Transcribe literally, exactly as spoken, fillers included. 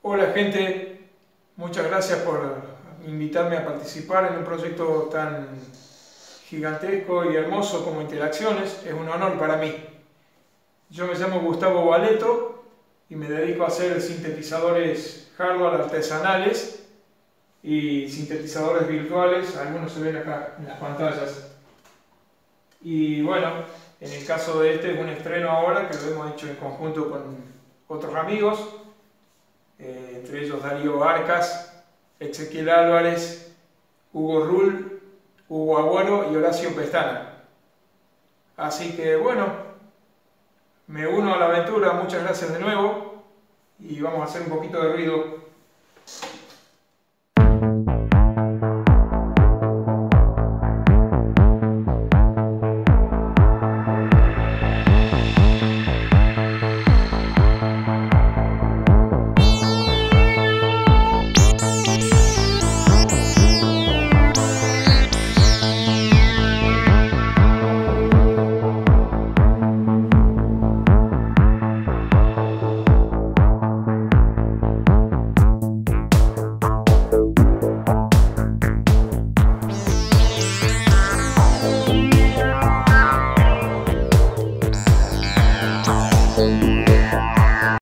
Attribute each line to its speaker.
Speaker 1: Hola gente, muchas gracias por invitarme a participar en un proyecto tan gigantesco y hermoso como Interacciones. Es un honor para mí. Yo me llamo Gustavo Valeto y me dedico a hacer sintetizadores hardware artesanales y sintetizadores virtuales. Algunos se ven acá en las pantallas. Y bueno, en el caso de este es un estreno ahora que lo hemos hecho en conjunto con otros amigos. Eh, entre ellos Darío Arcas, Ezequiel Álvarez, Hugo Rull, Hugo Agüero y Horacio Pestana. Así que bueno, me uno a la aventura, muchas gracias de nuevo y vamos a hacer un poquito de ruido.